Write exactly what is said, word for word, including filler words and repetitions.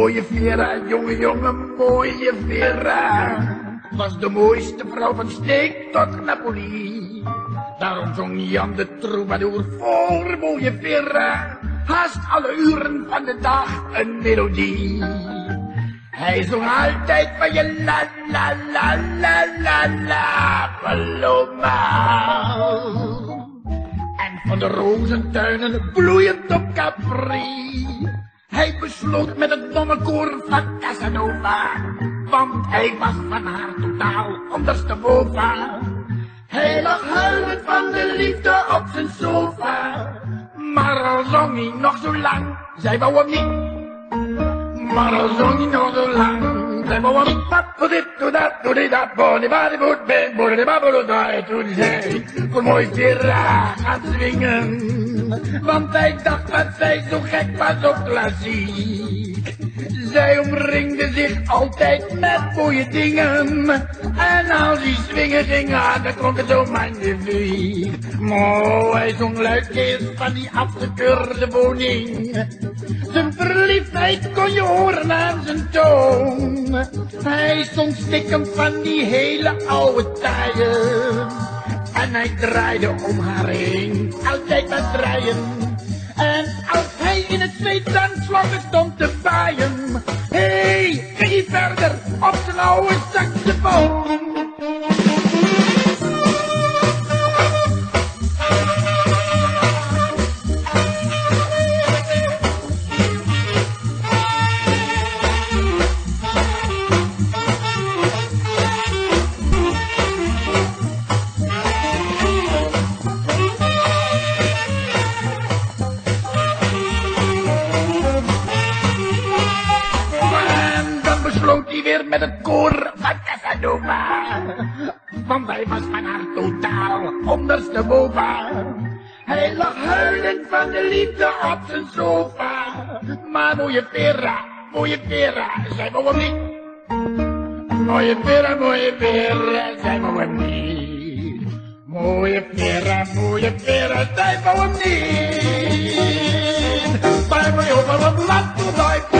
mooie Vera, jonge, jonge, mooie Vera. Was de mooiste vrouw van Steek tot Napoli. Daarom zong Jan de troubadour voor mooie Vera. Haast alle uren van de dag een melodie. Hij zong altijd van je la la la la la la Paloma. En van de rozentuinen bloeiend op Capri. Hij besloot met het nonnenkoor van Casanova. Want hij was van haar totaal ondersteboven. Hij lag huilend van de liefde op zijn sofa. Maar al zong hij nog zo lang, zij wou hem niet. Maar al zong hij nog zo lang, zij wou hem niet. Doe dit, doe dat, doe dit, dat, bonnie, bonnie, boet, ben, bonnie, babbelo, daar. Toen zij voor mooi Vera gaat zwingen. Want hij dacht dat zij zo gek was op klassiek. Zij omringde zich altijd met mooie dingen. En als hij swingen ging, ah, dan klonk het zo magnifiek. Mooi, hij zong luidkeels van die afgekeurde woning. Zijn verliefdheid kon je horen aan zijn toon. Hij zong stiekem van die hele oude tijden. En hij draaide om haar heen, altijd met draaien. En als hij in het zweetdansvloggen stond te baaien, hey, ging hij verder op zijn oude saxofoon. Besloot hij weer met het koor van Casanova. Want hij was van haar totaal ondersteboven. Hij lag huilend van de liefde op zijn sofa. Maar mooie Vera, mooie Vera, zij wou hem niet. Mooie Vera, mooie Vera, zij wou hem niet. Mooie Vera, mooie Vera, zij wou hem niet. Bij mij op een laat